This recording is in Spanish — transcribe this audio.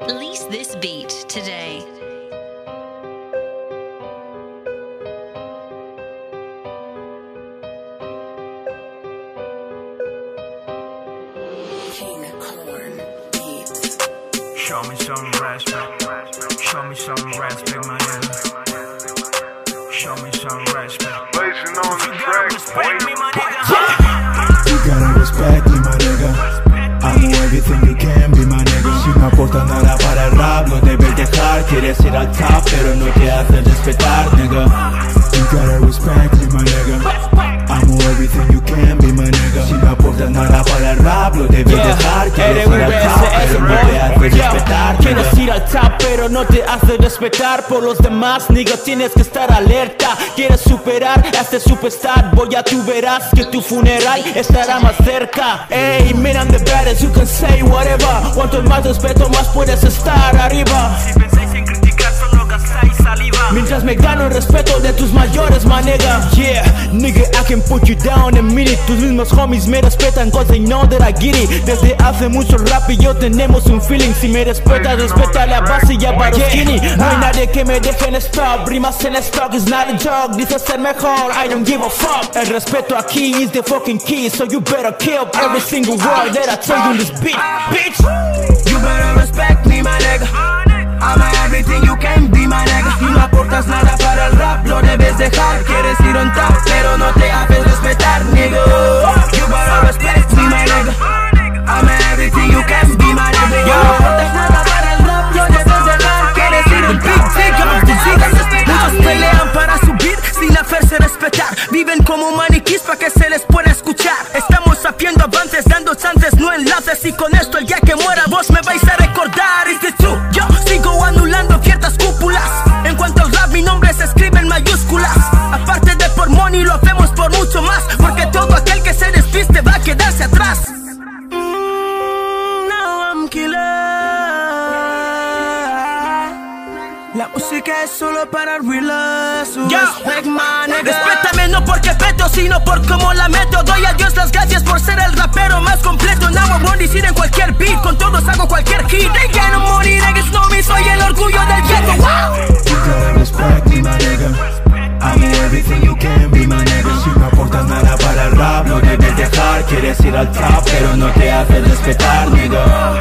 Lease this beat today. Show me some respect. Show me some respect, my nigga. Show me some respect. Blazing on the track, Respect me, my nigga. You gotta respect me, my nigga. Amo everything you can be, my nigga. Si no aporta nada para el rap, lo debes dejar. Quieres ir al top, pero no te hace respetar, nigga. You gotta respect me, my nigga. Amo everything you can be, my nigga. Si no aporta nada para el rap, lo debes dejar. Quieres ir al top, pero no te hace respetar, nigga. Quieres ir al top, pero no te hace respetar por los demás, nigga. Tienes que estar alerta. Quieres superar a este superstar, boy, ya tú verás que tu funeral estará más cerca. Ey, man, I'm the baddest, you can say whatever. Cuanto más respeto, más puedes estar arriba. Si pensáis en criticar, solo gastáis saliva. Mientras me gano el respeto de tus mayores, my nigga. Yeah, nigga, I can put you down in a minute. Tus mismos homies me respetan cause they know that I get it. Desde hace mucho rap y yo tenemos un feeling. Si me respetas, respeta la base y a Barosquini. No hay nadie que me deje en stop. Rimas en stock is not a joke. Dice ser mejor, I don't give a fuck. El respeto aquí is the fucking key. So you better kill every single word that I tell you in this beat, bitch. You better respect me, my nigga. I'm everything you can be, my nigga. Si no aportas nada para el rap, lo debes dejar. Quieres ir on top, pero no te haces respetar, nigga. You better respect me, my nigga. I'm everything you can be, my nigga. Si no aportas nada para el rap, lo debes dejar. Quieres ir on top, pero no te haces respetar. Muchos pelean para subir sin hacerse respetar. Viven como maniquís para que se les pueda escuchar. Estamos haciendo avances, dando chances, no enlaces. Y con esto el día que muera vos me vais a recordar. Is this true? Yo sigo anulando ciertas cúpulas. En cuanto al rap mi nombre se escribe en mayúsculas. Aparte de por money lo hacemos por mucho más. Porque todo aquel que se despiste va a quedarse atrás. Now I'm killer. La música es solo para relas. Respétame no porque peto, sino por cómo la meto. Doy a Dios las gracias por ser el rapero más completo. Now I'm running en cualquier beat, con todos hago cualquier hit. They can't money, niggas know me, soy el orgullo del ghetto. You gotta respect me, my nigga. Amo everything you can be, my nigga. Si no aportas nada para el rap, lo debes dejar. Quieres ir al top, pero no te hace respetar, nigga.